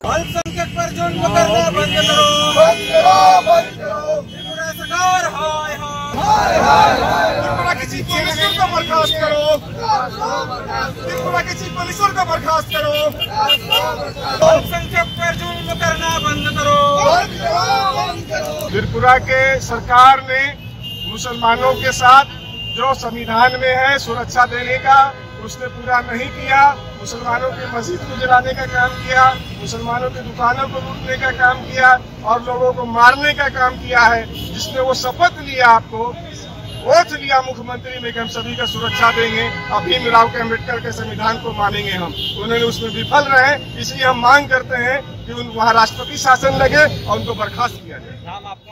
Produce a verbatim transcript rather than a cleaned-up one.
अल्पसंख्यक पर जुल्म करना बंद करो, त्रिपुरा सरकार हाय हाय हाय, त्रिपुरा के चीफ मिनिस्टर को बर्खास्त करो, त्रिपुरा के चीफ मिनिस्टर को बर्खास्त करो, अल्पसंख्यक पर जुल्म करना बंद करो। त्रिपुरा के सरकार ने मुसलमानों के साथ जो संविधान में है सुरक्षा देने का, उसने पूरा नहीं किया। मुसलमानों की मस्जिद को जलाने का काम किया, मुसलमानों की दुकानों को लूटने का काम किया और लोगों को मारने का काम किया है। जिसने वो शपथ लिया, आपको ओथ लिया मुख्यमंत्री में कि हम सभी का सुरक्षा देंगे, भीमराव के अम्बेडकर के संविधान को मानेंगे हम, उन्होंने उसमें विफल रहे। इसलिए हम मांग करते हैं कि वहाँ राष्ट्रपति शासन लगे और उनको बर्खास्त किया जाए।